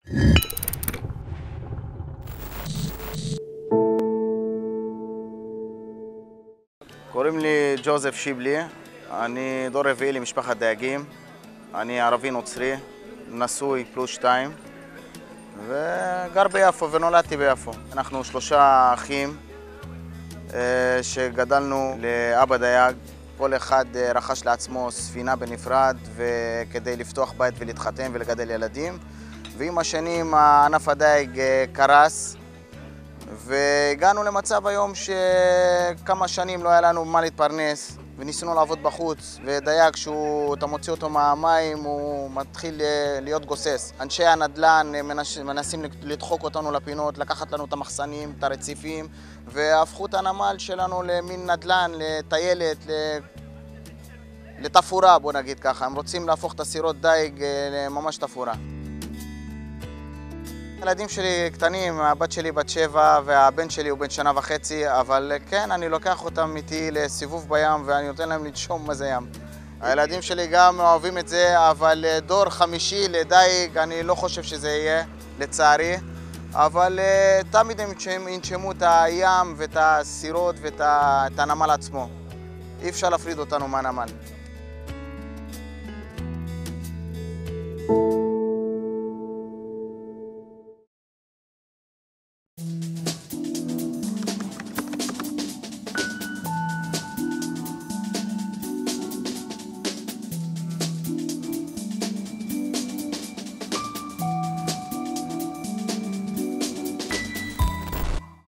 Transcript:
קוראים לי ג'וזף שיבלי, אני דור רביעי למשפחת דייגים, אני ערבי נוצרי, נשוי פלוס 2 וגר ביפו ונולדתי ביפו. אנחנו 3 אחים שגדלנו לאבא דייג, כל אחד רכש לעצמו ספינה בנפרד וכדי לפתוח בית ולהתחתן ולגדל ילדים, ועם השנים ענף הדייג קרס והגענו למצב היום שכמה שנים לא היה לנו מה להתפרנס וניסינו לעבוד בחוץ, ודייג אתה מוציא אותו מהמים הוא מתחיל להיות גוסס. אנשי הנדל"ן מנסים לדחוק אותנו לפינות, לקחת לנו את המחסנים, את הרציפים, והפכו את הנמל שלנו למין נדל"ן, לטיילת, לתפאורה, בוא נגיד ככה. הם רוצים להפוך את הסירות דייג לממש תפאורה. הילדים שלי קטנים, הבת שלי בת 7 והבן שלי הוא בן 1.5 שנה, אבל כן, אני לוקח אותם איתי לסיבוב בים ואני נותן להם לנשום מה זה ים. הילדים שלי גם אוהבים את זה, אבל דור חמישי לדייג אני לא חושב שזה יהיה, לצערי. אבל תמיד הם ינשמו את הים ואת הסירות ואת הנמל עצמו. אי אפשר להפריד אותנו מהנמל.